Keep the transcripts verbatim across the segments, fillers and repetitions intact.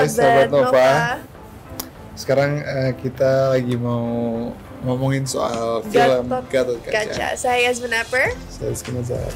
Hai sahabat Nova. Nova. Sekarang uh, kita lagi mau ngomongin soal film Gatot Gatot Kaca. Kaca. Saya Yasmin Apper. Saya Rizky Nazar.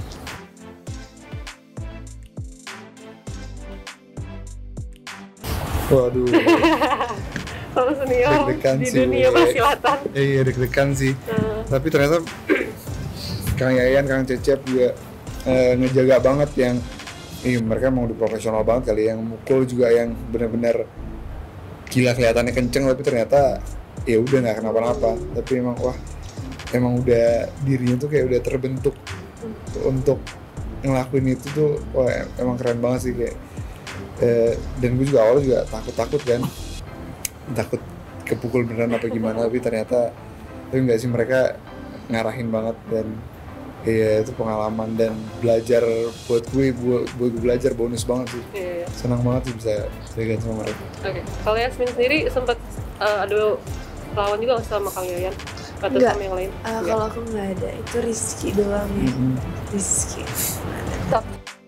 Waduh, Langsung nih deg-degan di sih dunia gue. persilatan. Eh, iya deg-degan sih. Hmm. Tapi ternyata Kang Yayan, Kang Cecep juga uh, ngejaga banget yang Ih, mereka emang udah profesional banget kali, yang mukul juga yang benar-benar gila, kelihatannya kenceng tapi ternyata ya udah nggak kenapa-napa. Tapi emang wah, emang udah dirinya tuh kayak udah terbentuk untuk ngelakuin itu tuh, wah emang keren banget sih kayak. Eh, dan gue juga awalnya juga takut-takut kan, takut kepukul beneran apa gimana, tapi ternyata tapi nggak sih, mereka ngarahin banget. Dan iya, itu pengalaman dan belajar buat gue, buat, buat gue belajar bonus banget sih. Iya. Senang banget sih bisa belajar sama mereka. Oke, kalau Yasmin sendiri sempat uh, ada lawan juga nggak sama Kang Yayan atau Enggak. sama yang lain? Uh, kalau aku nggak ada, itu Rizky doang ya. Mm-hmm. Rizky. Top.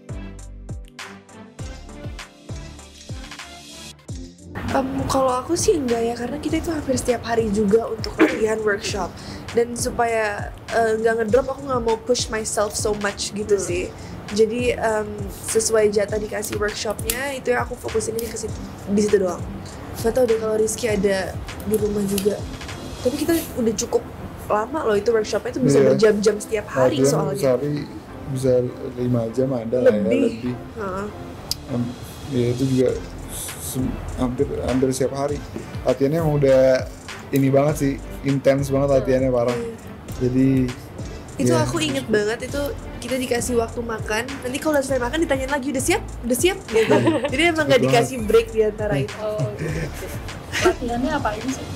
Um, kalau aku sih enggak ya, karena kita itu hampir setiap hari juga untuk latihan workshop. Dan supaya uh, nggak ngedrop, aku nggak mau push myself so much gitu sih. Jadi um, sesuai jatah dikasih workshopnya, itu yang aku fokusin ini ke situ, di situ doang. Gak tau deh kalau Rizky ada di rumah juga. Tapi kita udah cukup lama loh itu workshopnya, itu bisa Iya. berjam-jam setiap hari Latihan soalnya. sehari bisa lima jam ada lah ya, Lebih. lebih. Heeh. Um, ya itu juga se- hampir hampir setiap hari. Latihannya emang udah ini banget sih, intens banget latihannya, parah. Iya. Jadi Itu ya, aku inget banget, itu kita dikasih waktu makan, nanti kalau udah selesai makan ditanyain lagi, udah siap? Udah siap? Gitu. Jadi emang gak Cepet dikasih break di antara itu. Oh, oke. Latihannya apa aja sih?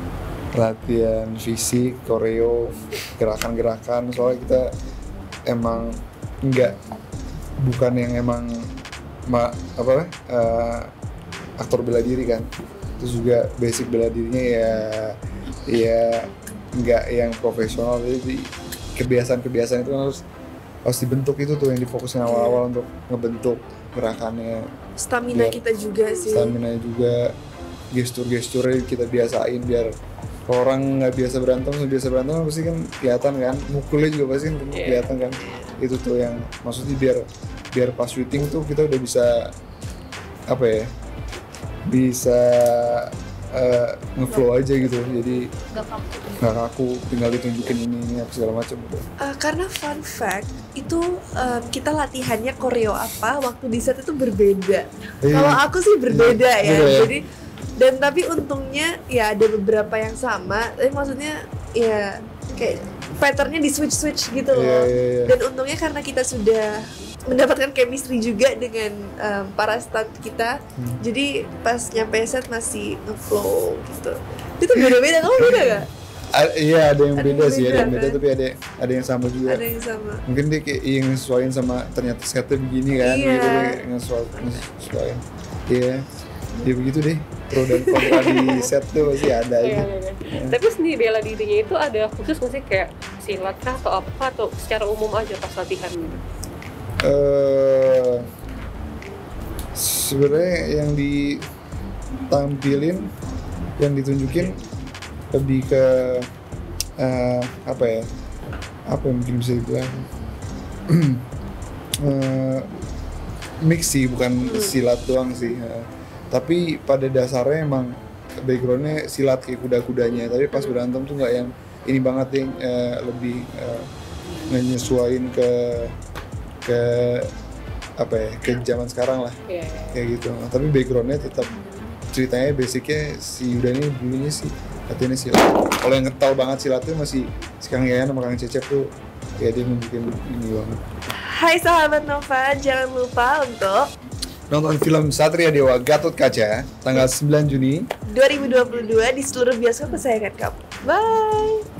latihan fisik, koreo, gerakan-gerakan. Soalnya kita emang enggak, bukan yang emang ma, apa uh, aktor bela diri kan. Terus juga basic bela dirinya ya ya enggak yang profesional, jadi kebiasaan-kebiasaan itu harus harus dibentuk. Itu tuh yang difokusin awal-awal untuk ngebentuk gerakannya, Stamina Biar kita juga sih. stamina juga, gestur-gesturnya kita biasain biar kalau orang nggak biasa berantem, nggak biasa berantem pasti kan kelihatan kan, mukulnya juga pasti kan Yeah. kelihatan kan. Itu tuh yang maksudnya biar biar pas syuting tuh kita udah bisa apa ya, bisa uh, ngeflow aja gitu, jadi Gak kaku. nggak kaku, tinggal ditunjukin ini ini apa segala macam gitu. Uh, karena fun fact itu um, kita latihannya koreo apa waktu di set itu berbeda. Eh, Kalau aku sih berbeda iya, ya. beda ya. Jadi dan tapi untungnya ya ada beberapa yang sama. Tapi maksudnya ya kayak patternnya di switch switch gitu loh. Iya, iya, iya. Dan untungnya karena kita sudah mendapatkan chemistry juga dengan um, para stunt kita. Hmm. Jadi pas nyampe set masih ngeflow gitu. Itu beda-beda, kamu beda gak? A- iya ada yang Ada beda yang sih, ada yang beda, beda kan? tapi ada ada yang sama juga. Ada yang sama. Mungkin dia kayak yang nyesuaiin sama ternyata setnya begini kan, Iya. gitu dia nyesuaiin, nyesuaiin. Iya, dia begitu deh, pro dan kontra di set tuh pasti ada Iya, aja. iya, iya. Tapi sendiri bela dirinya itu ada khusus nggak sih, kayak silat kah atau apa, atau secara umum aja pas latihan gitu? Eh, sebenarnya yang ditampilin, yang ditunjukin lebih ke eh, apa ya? Apa yang mungkin bisa dibilang eh, mix sih, bukan silat doang sih. Eh, tapi pada dasarnya emang backgroundnya silat kayak kuda-kudanya. Tapi pas berantem tuh nggak yang ini banget yang eh, lebih eh, nyesuaiin ke ke apa ya, ke zaman sekarang lah, Iya, iya. kayak gitu. Nah, tapi backgroundnya tetap, ceritanya basicnya si Yuda ini dulunya sih latihannya silat. Kalau yang kental banget silatnya masih si Kang Yayan sama Kang Cecep tuh, ya dia nunjukin ini banget. Hai sahabat Nova, jangan lupa untuk Nonton film Satria Dewa Gatot Kaca tanggal sembilan Juni dua ribu dua puluh dua di seluruh bioskop kesayangan kamu. Bye!